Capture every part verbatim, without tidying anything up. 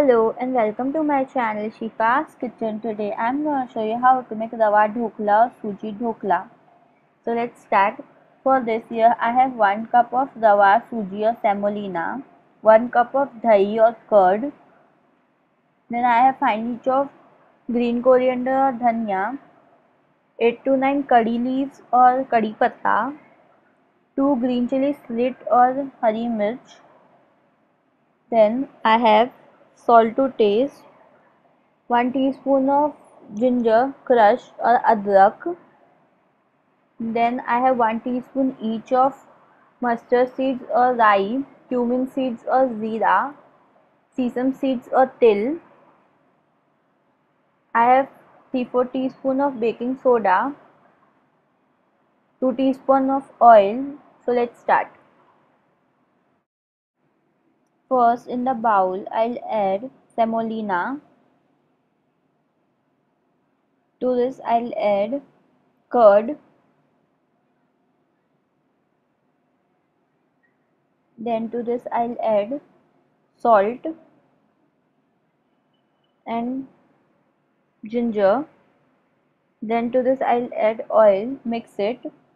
Hello and welcome to my channel Shifa's Kitchen. Today I'm going to show you how to make Rava Dhokla or Suji Dhokla. So let's start. For this here I have one cup of Rava Suji or semolina, one cup of dahi or curd, then I have fine chopped green coriander or dhania, eight to nine curry leaves or curry patta, two green chili slit or hari mirch, then I have salt to taste, one teaspoon of ginger crushed or adrak. Then I have one teaspoon each of mustard seeds or rye, cumin seeds or zira, sesame seeds or til. I have three to four teaspoon of baking soda, two teaspoon of oil. So let's start. First in the bowl I'll add semolina. To this I'll add curd. Then to this I'll add salt and ginger. Then to this I'll add oil, mix it.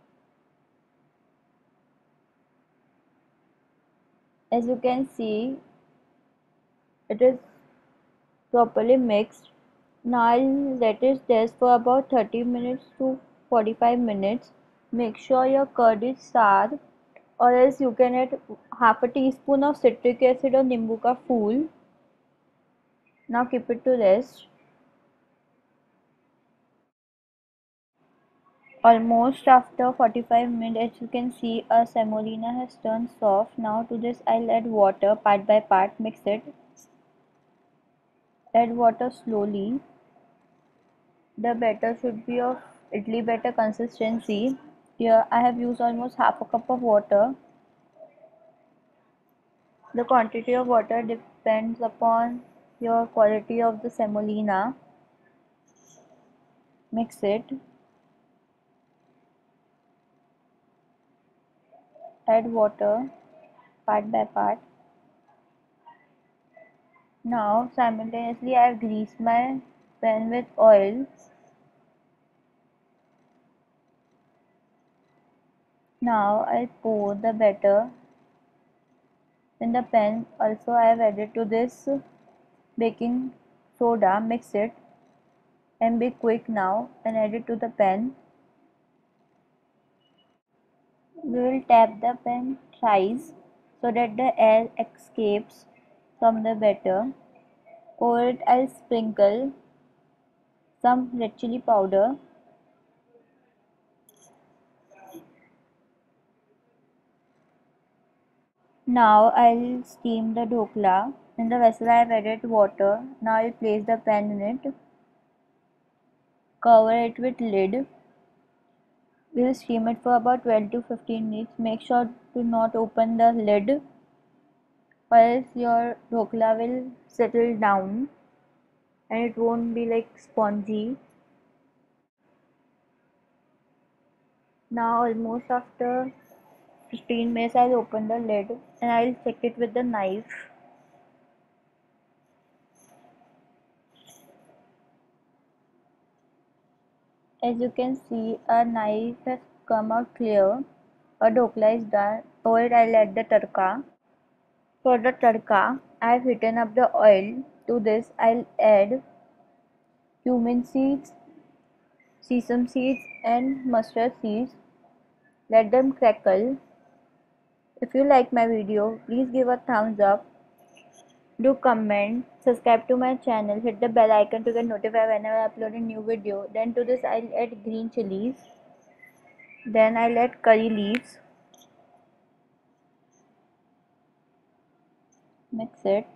As you can see, it is properly mixed. Now I'll let it rest for about thirty minutes to forty-five minutes. Make sure your curd is sour, or else you can add half a teaspoon of citric acid or nimbu ka phool. Now keep it to rest. Almost after forty-five minutes, as you can see, our semolina has turned soft. Now to this I'll add water part by part, mix it. Add water slowly. The batter should be of idli batter consistency. Here I have used almost half a cup of water. The quantity of water depends upon your quality of the semolina. Mix it. Add water part by part. Now simultaneously I have greased my pan with oil. Now I pour the batter in the pan. Also I have added to this baking soda. Mix it and be quick now and add it to the pan. We will tap the pan thrice so that the air escapes from the batter. Over it I'll sprinkle some red chili powder. Now I'll steam the dhokla. In the vessel I have added water. Now I'll place the pan in it. Cover it with lid. We'll steam it for about twelve to fifteen minutes. Make sure to not open the lid, or else your dhokla will settle down and it won't be like spongy. Now almost after fifteen minutes I'll open the lid and I'll check it with the knife. As you can see, a knife has come out clear. A dhokla is done. Over it I'll add the tadka. For the tadka, I've heated up the oil. To this I'll add cumin seeds, sesame seeds and mustard seeds. Let them crackle. If you like my video, please give a thumbs up. Do comment, subscribe to my channel, hit the bell icon to get notified whenever I upload a new video. Then to this I'll add green chilies. Then I'll add curry leaves. Mix it.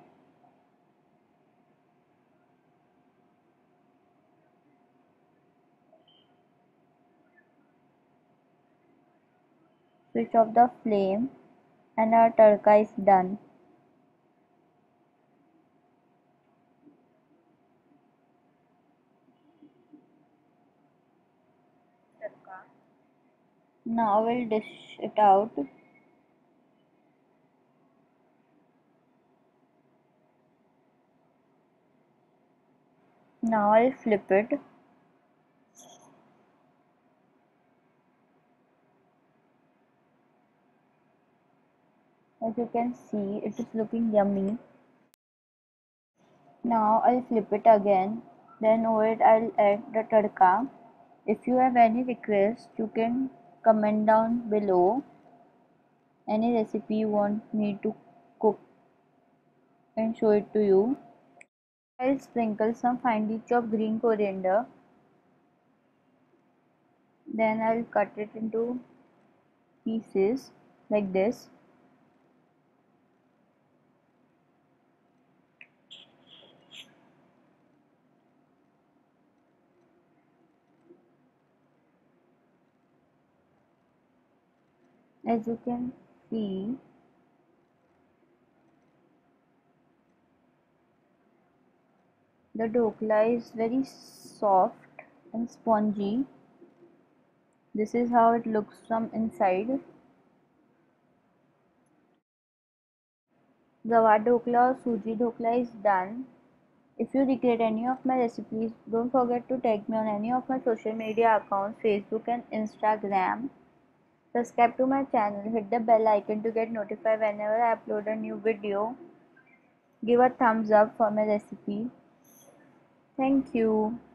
Switch off the flame and our tadka is done. Now we'll dish it out. Now I'll flip it. As you can see, it is looking yummy. Now I'll flip it again. Then over it I'll add the tadka. If you have any request, you can comment down below any recipe you want me to cook and show it to you. I'll sprinkle some finely chopped green coriander. Then I'll cut it into pieces like this. As you can see, the dhokla is very soft and spongy. This is how it looks from inside. Rava dhokla or suji dhokla is done. If you recreate any of my recipes, don't forget to tag me on any of my social media accounts, Facebook and Instagram. Subscribe to my channel, hit the bell icon to get notified whenever I upload a new video. Give a thumbs up for my recipe. Thank you.